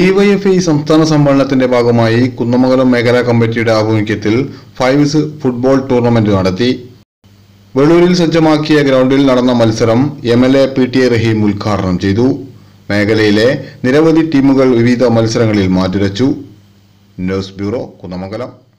DYFI സംസ്ഥാന സമ്മേളനത്തിന്റെ ഭാഗമായി കുന്നമംഗലം മേഖലാ കമ്മിറ്റിയുടെ ആഭിമുഖ്യത്തിൽ ഫൈവ്സ് ഫുട്ബോൾ ടൂർണമെന്റ് നടത്തി. വെളൂരിൽ സജ്ജമാക്കിയ ഗ്രൗണ്ടിൽ നടന്ന മത്സരം എംഎൽഎ പി.ടി. റഹീം ഉദ്ഘാടനം ചെയ്തു. മേഖലയിലെ നിരവധി ടീമുകൾ വിവിധ മത്സരങ്ങളിൽ മാറ്റുരച്ചു. News bureau, Kunnamangalam.